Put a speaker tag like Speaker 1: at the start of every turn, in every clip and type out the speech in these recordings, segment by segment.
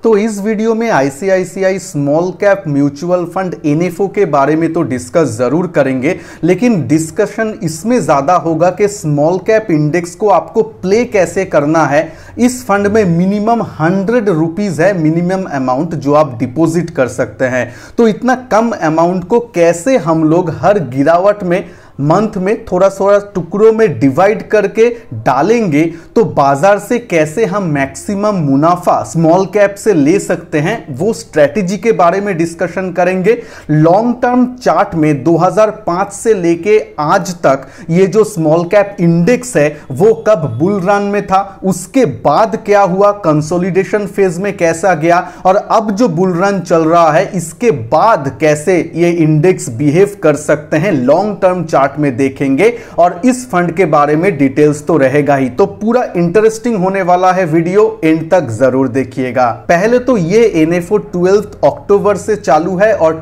Speaker 1: तो इस वीडियो में ICICI small cap mutual fund NFO के बारे में तो डिस्कस जरूर करेंगे, लेकिन डिस्कशन इसमें ज्यादा होगा कि स्मॉल कैप इंडेक्स को आपको प्ले कैसे करना है। इस फंड में मिनिमम 100 रुपीज है मिनिमम अमाउंट जो आप डिपॉजिट कर सकते हैं। तो इतना कम अमाउंट को कैसे हम लोग हर गिरावट में मंथ में थोड़ा थोड़ा टुकड़ों में डिवाइड करके डालेंगे, तो बाजार से कैसे हम मैक्सिमम मुनाफा स्मॉल कैप से ले सकते हैं, वो स्ट्रेटेजी के बारे में डिस्कशन करेंगे। लॉन्ग टर्म चार्ट में 2005 से लेके आज तक ये जो स्मॉल कैप इंडेक्स है वो कब बुल रन में था, उसके बाद क्या हुआ, कंसोलिडेशन फेज में कैसा गया, और अब जो बुल रन चल रहा है इसके बाद कैसे ये इंडेक्स बिहेव कर सकते हैं, लॉन्ग टर्म चार्ट में देखेंगे। और इस फंड के बारे में डिटेल्स तो रहेगा ही, तो पूरा इंटरेस्टिंग होने वाला है वीडियो, एंड तक जरूर देखिएगा। पहले तो ये एनएफओ 12 अक्टूबर से चालू है और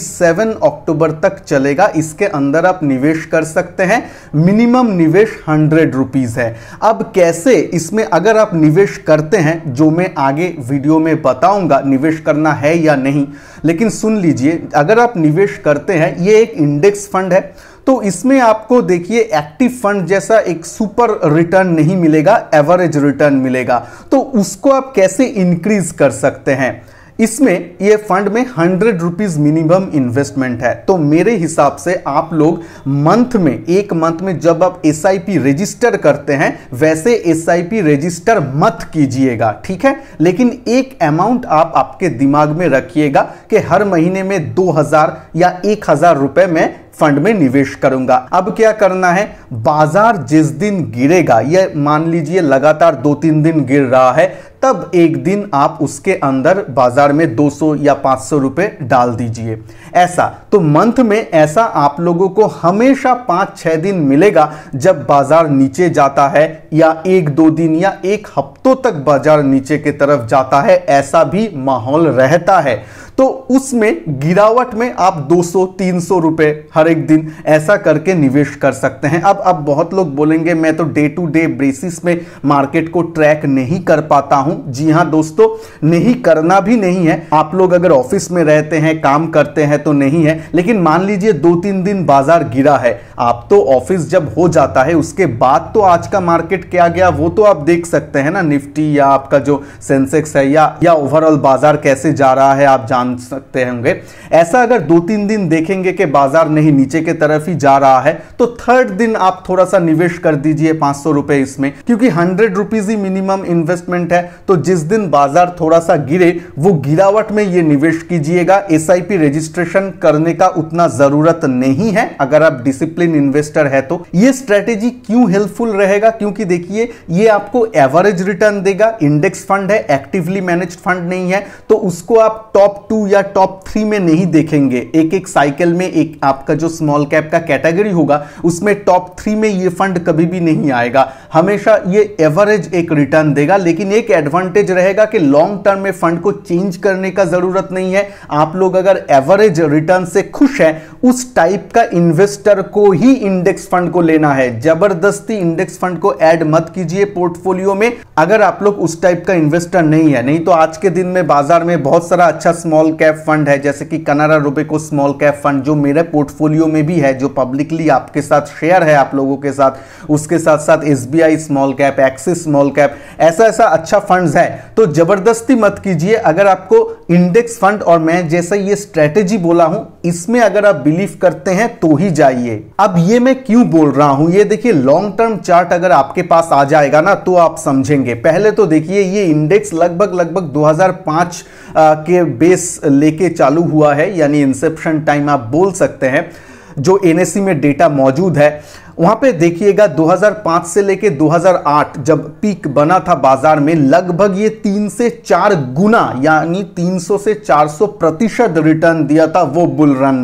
Speaker 1: 27 अक्टूबर तक चलेगा। इसके अंदर आप निवेश कर सकते हैं, मिनिमम निवेश 100 रुपीज है। अब कैसे इसमें अगर आप निवेश करते हैं, जो मैं आगे वीडियो में बताऊंगा निवेश करना है या नहीं, लेकिन सुन लीजिए, अगर आप निवेश करते हैं, ये एक इंडेक्स फंड है, तो इसमें आपको देखिए एक्टिव फंड जैसा एक सुपर रिटर्न नहीं मिलेगा, एवरेज रिटर्न मिलेगा। तो उसको आप कैसे इंक्रीज कर सकते हैं, इसमें ये फंड में 100 रुपीज मिनिमम इन्वेस्टमेंट है। तो मेरे हिसाब से आप लोग मंथ में, एक मंथ में जब आप एसआईपी रजिस्टर करते हैं, वैसे एसआईपी रजिस्टर मत कीजिएगा, ठीक है। लेकिन एक अमाउंट आप आपके दिमाग में रखिएगा कि हर महीने में 2000 या 1000 रुपए में फंड में निवेश करूंगा। अब क्या करना है, बाजार जिस दिन गिरेगा, ये मान लीजिए लगातार 2-3 दिन गिर रहा है, तब एक दिन आप उसके अंदर बाजार में 200 या 500 रुपए डाल दीजिए। ऐसा तो मंथ में ऐसा आप लोगों को हमेशा 5-6 दिन मिलेगा जब बाजार नीचे जाता है, या 1-2 दिन या 1 हफ्तों तक बाजार नीचे की तरफ जाता है, ऐसा भी माहौल रहता है। तो उसमें गिरावट में आप 200-300 रुपए हर एक दिन ऐसा करके निवेश कर सकते हैं। अब बहुत लोग बोलेंगे मैं तो डे टू डे बेसिस में मार्केट को ट्रैक नहीं कर पाता हूं। जी हां दोस्तों, नहीं करना भी नहीं है। आप लोग अगर ऑफिस में रहते हैं, काम करते हैं तो नहीं है, लेकिन मान लीजिए 2-3 दिन बाजार गिरा है, आप तो ऑफिस जब हो जाता है उसके बाद तो आज का मार्केट क्या गया वो तो आप देख सकते हैं ना, निफ्टी या आपका जो सेंसेक्स है या ओवरऑल बाजार कैसे जा रहा है आप जान सकते होंगे। ऐसा अगर 2-3 दिन देखेंगे कि बाजार नहीं नीचे के तरफ ही जा रहा है, तो थर्ड दिन आप थोड़ा सा निवेश कर दीजिए 500 रुपए इसमें, क्योंकि 100 रुपीज ही मिनिमम इन्वेस्टमेंट है। तो जिस दिन बाजार थोड़ा सा गिरे, वो गिरावट में ये निवेश कीजिएगा। एसआईपी रजिस्ट्रेशन करने का उतना जरूरत नहीं है अगर आप डिसिप्लिन इन्वेस्टर है तो। ये स्ट्रेटेजी क्यों हेल्पफुल रहेगा, क्योंकि देखिए ये आपको एवरेज रिटर्न देगा। इंडेक्स फंड है, एक्टिवली मैनेज्ड फंड नहीं है, तो उसको आप टॉप 2 या टॉप 3 में नहीं देखेंगे। एक साइकिल में एक आपका जो स्मॉल कैप का कैटेगरी होगा उसमें टॉप 3 में ये फंड कभी भी नहीं आएगा, हमेशा ये एवरेज एक रिटर्न देगा। लेकिन एक एडवांटेज रहेगा कि लॉन्ग टर्म में फंड को चेंज करने का जरूरत नहीं है। आप लोग अगर एवरेज रिटर्न से खुश हैं, उस टाइप का इन्वेस्टर को ही इंडेक्स फंड को लेना है। जबरदस्ती इंडेक्स फंड को ऐड मत कीजिए पोर्टफोलियो में अगर आप लोग उस टाइप का इन्वेस्टर नहीं है। नहीं तो आज के दिन में बाजार में बहुत सारा अच्छा स्मॉल कैप फंड है, जैसे कि Canara Robeco small cap fund जो मेरे पोर्टफोलियो में भी है, जो पब्लिकली आपके साथ शेयर है आप लोगों के साथ। उसके साथ साथ SBI small cap, Axis small cap, ऐसा अच्छा फंड्स है। तो जबरदस्ती मत कीजिए। अगर आपको इंडेक्स फंड और मैं जैसा ये स्ट्रेटेजी बोला हूं, इसमें अगर आप बिलीव करते हैं तो ही जाइए। अब ये मैं क्यों बोल रहा हूं, ये देखिए लॉन्ग टर्म चार्ट अगर आपके पास आ जाएगा ना तो आप समझेंगे। पहले तो देखिए ये इंडेक्स लगभग 2005 के बेस लेके चालू हुआ है, यानी इंसेप्शन टाइम आप बोल सकते हैं। जो एनएसई में डेटा मौजूद है वहां पे देखिएगा 2005 से लेके 2008 जब पीक बना था बाजार में, लगभग ये 3 से 4 गुना यानी 300 से 400% रिटर्न दिया था वो बुल रन में।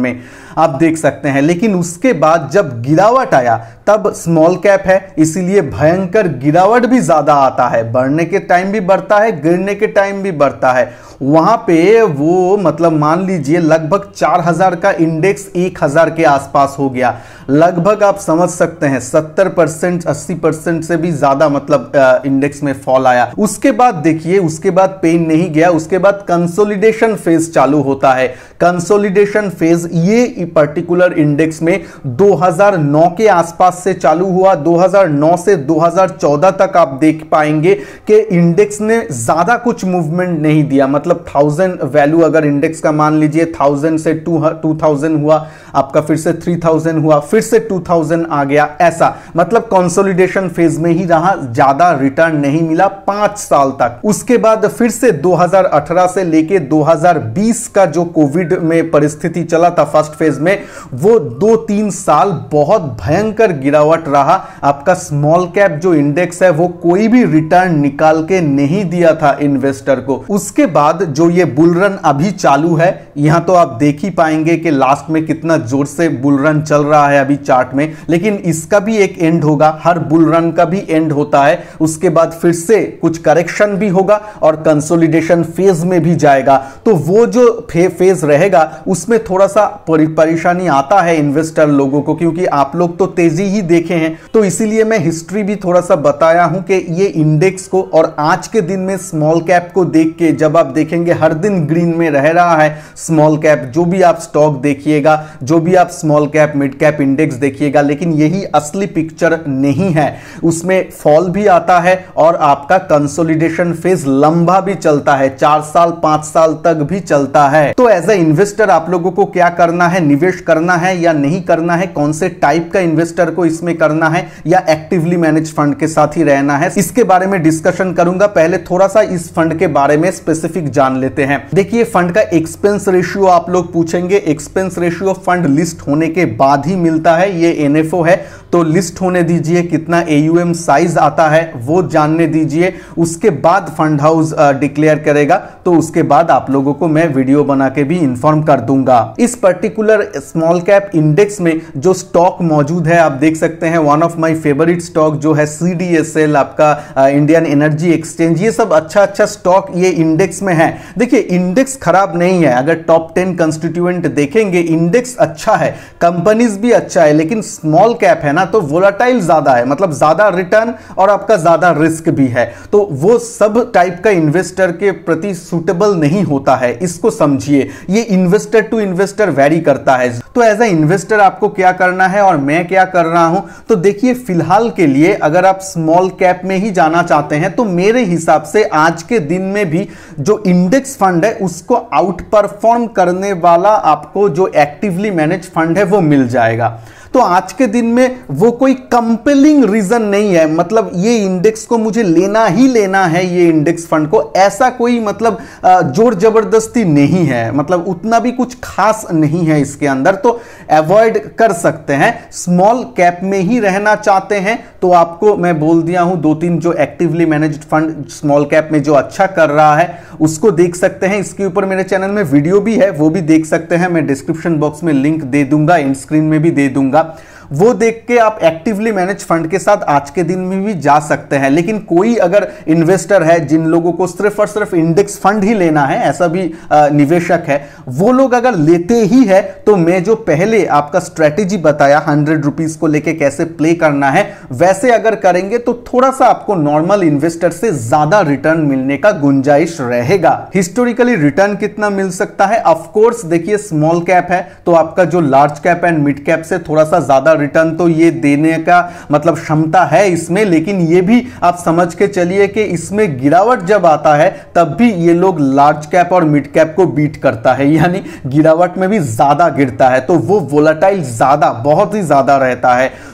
Speaker 1: आप देख सकते हैं। लेकिन उसके बाद जब गिरावट आया तब स्मॉल कैप है, इसीलिए भयंकर गिरावट भी ज्यादा आता है, बढ़ने के टाइम भी बढ़ता है, गिरने के टाइम भी बढ़ता है। वहां पे वो मतलब मान लीजिए लगभग 4000 का इंडेक्स 1000 के आसपास हो गया, लगभग आप समझ सकते हैं 70% 80% से भी ज्यादा मतलब इंडेक्स में फॉल आया। उसके बाद देखिए, उसके बाद पेन नहीं गया, उसके बाद कंसोलिडेशन फेज चालू होता है। कंसोलिडेशन फेज ये पर्टिकुलर इंडेक्स में 2009 के आसपास से चालू हुआ। 2009 से 2014 तक आप देख पाएंगे कि इंडेक्स ने ज्यादा कुछ मूवमेंट नहीं दिया, मतलब 1000 वैल्यू अगर इंडेक्स का मान लीजिए 1000 से 2000 हुआ, आपका फिर से 3000 हुआ, फिर से 2000 आ गया, ऐसा मतलब कंसोलिडेशन फेज में ही रहा, ज्यादा रिटर्न नहीं मिला 5 साल तक। उसके बाद फिर से 2018 से लेके 2020 का जो कोविड में परिस्थिति चला था फर्स्ट फेज में, वो 2-3 साल बहुत भयंकर गिरावट रहा। आपका स्मॉल कैप जो इंडेक्स है वो कोई भी रिटर्न निकाल के नहीं दिया था इन्वेस्टर को। उसके बाद जो ये बुल रन अभी चालू है, यहां तो आप देख ही पाएंगे कि लास्ट में कितना जोर से बुल रन चल रहा है अभी चार्ट में, लेकिन इसका भी एक एंड होगा, हर बुल रन का भी एंड होता है। उसके बाद फिर से कुछ करेक्शन भी होगा और कंसोलिडेशन फेज में भी जाएगा। तो वो जो फेज रहेगा उसमें थोड़ा सा परेशानी आता है इन्वेस्टर लोगों को, क्योंकि आप लोग तो तेजी ही देखे हैं, तो इसीलिए मैं हिस्ट्री भी थोड़ा सा बताया हूं कि ये इंडेक्स को और आज के दिन में स्मॉल कैप को देख के जब आप देखेंगे हर दिन ग्रीन में रह रहा है स्मॉल कैप, जो भी आप स्टॉक देखिएगा, जो भी आप small cap mid cap index देखिएगा, लेकिन यही असली पिक्चर नहीं है। उसमें फॉल भी आता है और आपका कंसोलिडेशन फेज लंबा भी चलता है, 4 साल 5 साल तक भी चलता है। तो एज ए इन्वेस्टर आप लोगों को क्या करना है, निवेश करना है या नहीं करना है, कौन से टाइप का इन्वेस्टर को इसमें करना है या एक्टिवली मैनेज फंड के साथ ही रहना है, इसके बारे में डिस्कशन करूंगा। पहले थोड़ा सा इस फंड के बारे में स्पेसिफिक जान लेते हैं। देखिए फंड का एक्सपेंस रेशियो आप लोग पूछेंगे, एक्सपेंस रेशियो फंड लिस्ट होने के बाद ही मिलता है, ये एनएफओ है तो लिस्ट होने दीजिए, कितना एयूएम साइज आता है वो जानने दीजिए, उसके बाद फंड हाउस डिक्लेयर करेगा, तो उसके बाद आप लोगों को मैं वीडियो बना के भी इंफॉर्म कर दूंगा। इस पर्टिकुलर स्मॉल कैप इंडेक्स में जो स्टॉक मौजूद है आप देख सकते हैं, one of my favourite stock जो है CDSL, आपका इंडियन एनर्जी एक्सचेंज, ये सब अच्छा स्टॉक ये इंडेक्स में है। देखिए इंडेक्स खराब नहीं है, अगर टॉप 10 कंस्टिट्यूएंट देखेंगे इंडेक्स अच्छा है, कंपनीज भी अच्छा है, लेकिन स्मॉल कैप है ना तो वोलाटाइल ज्यादा है, मतलब ज्यादा रिटर्न और आपका ज्यादा रिस्क भी है, तो वो सब टाइप का इन्वेस्टर के प्रति सूटेबल नहीं होता है, इसको समझिए। ये इन्वेस्टर टू इन्वेस्टर वेरी करता है। तो एज ए इन्वेस्टर आपको क्या करना है और मैं क्या कर रहा हूं, तो देखिए फिलहाल के लिए अगर आप स्मॉल कैप में ही जाना चाहते हैं तो मेरे हिसाब से आज के दिन में भी जो इंडेक्स फंड है उसको आउट परफॉर्म करने वाला आपको जो एक्टिवली मैनेज फंड है वो मिल जाएगा। तो आज के दिन में वो कोई कंपेलिंग रीजन नहीं है, मतलब ये इंडेक्स को मुझे लेना ही लेना है, ये इंडेक्स फंड को, ऐसा कोई मतलब जोर जबरदस्ती नहीं है, मतलब उतना भी कुछ खास नहीं है इसके अंदर, तो अवॉइड कर सकते हैं। स्मॉल कैप में ही रहना चाहते हैं तो आपको मैं बोल दिया हूं 2-3 जो actively managed fund small cap में जो अच्छा कर रहा है उसको देख सकते हैं। इसके ऊपर मेरे चैनल में वीडियो भी है, वो भी देख सकते हैं, मैं डिस्क्रिप्शन बॉक्स में लिंक दे दूंगा, एंड स्क्रीन में भी दे दूंगा, वो देख के आप एक्टिवली मैनेज फंड के साथ आज के दिन में भी जा सकते हैं। लेकिन कोई अगर इन्वेस्टर है जिन लोगों को सिर्फ और सिर्फ इंडेक्स फंड ही लेना है, ऐसा भी निवेशक है, वो लोग अगर लेते ही है तो मैं जो पहले आपका स्ट्रेटेजी बताया 100 रुपीज को लेके कैसे प्ले करना है, वैसे अगर करेंगे तो थोड़ा सा आपको नॉर्मल इन्वेस्टर से ज्यादा रिटर्न मिलने का गुंजाइश रहेगा। हिस्टोरिकली रिटर्न कितना मिल सकता है, ऑफकोर्स देखिए स्मॉल कैप है तो आपका जो large cap and mid cap से थोड़ा सा ज्यादा रिटर्न तो ये देने का मतलब क्षमता है इसमें, लेकिन ये भी आप समझ के चलिए कि इसमें गिरावट जब आता है तब भी ये लोग लार्ज कैप और मिड कैप को बीट करता है, यानी गिरावट में भी ज्यादा गिरता है, तो वो वोलेटाइल ज्यादा बहुत ही ज्यादा रहता है।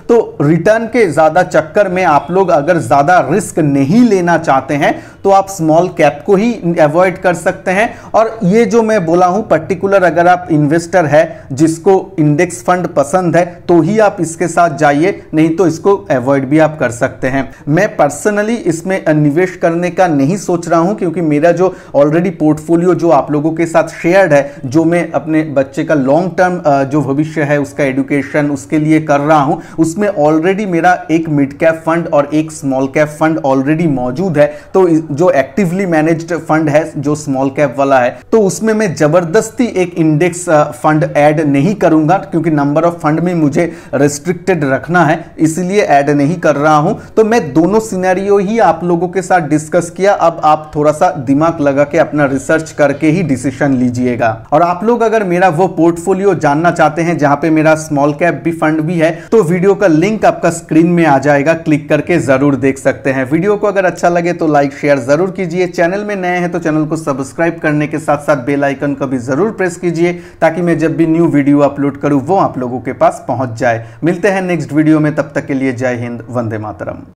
Speaker 1: तो रिटर्न के ज्यादा चक्कर में आप लोग अगर ज्यादा रिस्क नहीं लेना चाहते हैं तो आप स्मॉल कैप को ही अवॉइड कर सकते हैं। और ये जो मैं बोला हूं पर्टिकुलर, अगर आप इन्वेस्टर है जिसको इंडेक्स फंड पसंद है तो ही आप इसके साथ जाइए, नहीं तो इसको अवॉइड भी आप कर सकते हैं। मैं पर्सनली इसमें निवेश करने का नहीं सोच रहा हूं, क्योंकि मेरा जो ऑलरेडी पोर्टफोलियो जो आप लोगों के साथ शेयर्ड है, जो मैं अपने बच्चे का लॉन्ग टर्म जो भविष्य है उसका एजुकेशन उसके लिए कर रहा हूं, उसमें ऑलरेडी मेरा एक मिड कैप फंड और एक स्मॉल कैप फंड ऑलरेडी मौजूद है। तो जो एक्टिवली मैनेज्ड फंड है जो स्मॉल कैप वाला है, तो उसमें मैं जबरदस्ती एक इंडेक्स फंड ऐड नहीं करूंगा, क्योंकि नंबर ऑफ फंड में मुझे रेस्ट्रिक्टेड रखना है, इसलिए ऐड नहीं कर रहा हूं। तो मैं दोनों सिनेरियो ही आप लोगों के साथ डिस्कस किया। अब आप थोड़ा सा दिमाग लगा के अपना रिसर्च करके ही डिसीजन लीजिएगा। और आप लोग अगर मेरा वो पोर्टफोलियो जानना चाहते हैं जहां पे मेरा स्मॉल कैप भी फंड भी है, तो वीडियो का लिंक आपका स्क्रीन में आ जाएगा, क्लिक करके जरूर देख सकते हैं। वीडियो को अगर अच्छा लगे तो लाइक शेयर जरूर कीजिए। चैनल में नए हैं तो चैनल को सब्सक्राइब करने के साथ साथ बेल आइकन को भी जरूर प्रेस कीजिए, ताकि मैं जब भी न्यू वीडियो अपलोड करूं वो आप लोगों के पास पहुंच जाए। मिलते हैं नेक्स्ट वीडियो में, तब तक के लिए जय हिंद, वंदे मातरम।